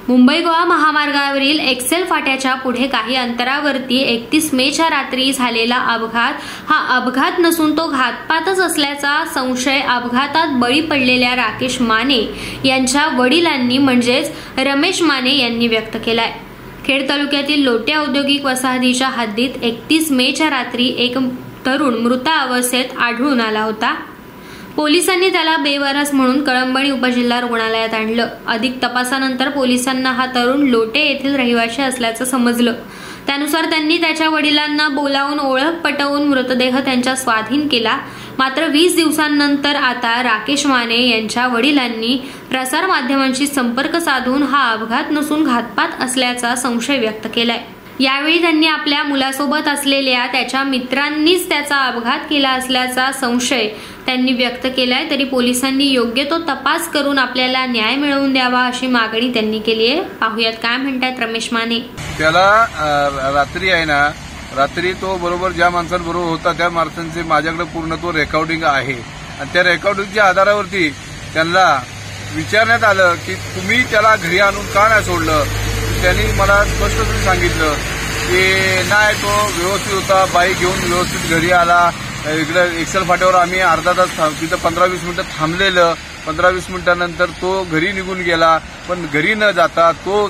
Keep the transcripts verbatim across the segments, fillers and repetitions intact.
मुंबई गोवा महामार्गावरील एक्सेल फाट्याच्या पुढे काही अंतरावरती एकतीस मेच्या रात्री झालेला अपघात हा अपघात नसून तो घातपातच असल्याचा संशय अपघातात बळी पडलेल्या राकेश माने यांच्या वडिलांनी म्हणजेच रमेश माने यांनी व्यक्त केलाय। खेड तालुक्यातील लोटे औद्योगिक वसाहतीच्या हद्दीत एकतीस मेच्या रात्री एक तरुण मृत अवस्थेत आढळून आला होता। पोलिसांनी त्याला बेवारस म्हणून कळंबणी उपजिल्हा रुग्णालयात आणलं। अधिक तपासानंतर पोलिसांना हा तरुण लोटे येथील रहिवासी असल्याचं समजलं। त्यानुसार त्यांनी त्याच्या वडिलांना बोलावून ओळख पटवून मृतदेह त्यांच्या स्वाधीन केला। मात्र वीस दिवसांनंतर आता राकेश माने यांच्या वडिलांनी प्रसार माध्यमांशी संपर्क साधून हा अपघात नसून घातपात असल्याचा संशय व्यक्त केलाय। यावेळी त्यांनी आपल्या मुलासोबत असलेल्या त्याच्या मित्रांनीच त्याचा अपघात केला असल्याचा संशय त्यांनी व्यक्त केलाय। तरी पोलिसांनी योग्य तो तपास करून आपल्याला न्याय मिळवून द्यावा अशी मागणी त्यांनी केली आहे। पाहुयात काय म्हणतात रमेश माने। त्याला रात्री आहे ना, रात्री तो बरोबर ज्या माणसांबरोबर होता त्या माणसांचे माझ्याकडे पूर्ण तो रेकॉर्डिंग आहे आणि त्या रेकॉर्डिंगच्या आधारावरती त्यांना विचारण्यात आलं की तुम्ही त्याला घरी आणून का नाही सोडलं। त्यांनी मला स्पष्टपणे सांगितलं की नाही, तो व्यवस्थित होता, बाईक घेऊन व्यवस्थित घरी आला। इकडे एक्सेल फाट्यावर आम्ही अर्धा तास तिथं पंधरा वीस मिनिटं थांबलेलं। पंधरा वीस मिनिटांनंतर तो घरी निघून गेला, पण घरी न जाता तो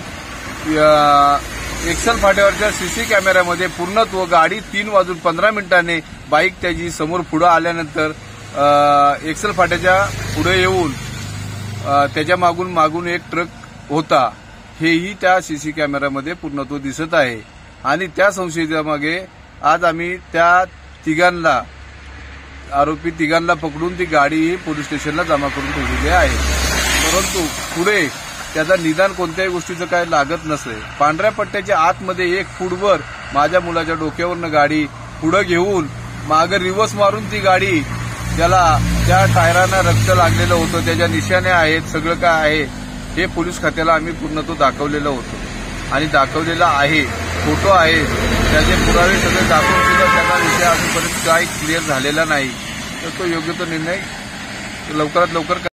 एक्सेल फाट्यावरच्या सीसी कॅमेऱ्यामध्ये पूर्ण तो गाडी तीन वाजून पंधरा मिनिटांनी बाईक त्याची समोर पुढे आल्यानंतर एक्सेल फाट्याच्या पुढे येऊन त्याच्या मागून मागून एक ट्रक होता, हेही त्या सीसी कॅमेऱ्यामध्ये पूर्ण तो दिसत आहे। आणि त्या संशयामागे आज आम्ही त्या तिघांना आरोपी तिघांना पकडून ती गाडी पोलीस स्टेशनला जमा करून ठेवलेली आहे। परंतु पुढे त्याचा निदान कोणत्याही गोष्टीचं काय लागत नसे। पांढऱ्या पट्ट्याच्या आतमध्ये एक फूटवर माझ्या मुलाच्या डोक्यावरनं गाडी पुढे घेऊन मागे रिव्हर्स मारून ती गाडी त्याला त्या टायरांना रक्त लागलेलं होतं, त्याच्या निशाण्या आहेत, सगळं काय आहे हे पोलीस खात्याला आम्ही पूर्ण तो दाखवलेलं होतं आणि दाखवलेला आहे, फोटो आहे, त्याचे पुरावे सगळे दाखवून सुद्धा त्याचा विषय अजूनपर्यंत काही क्लिअर झालेला नाही। तर तो योग्य तो निर्णय लवकरात लवकर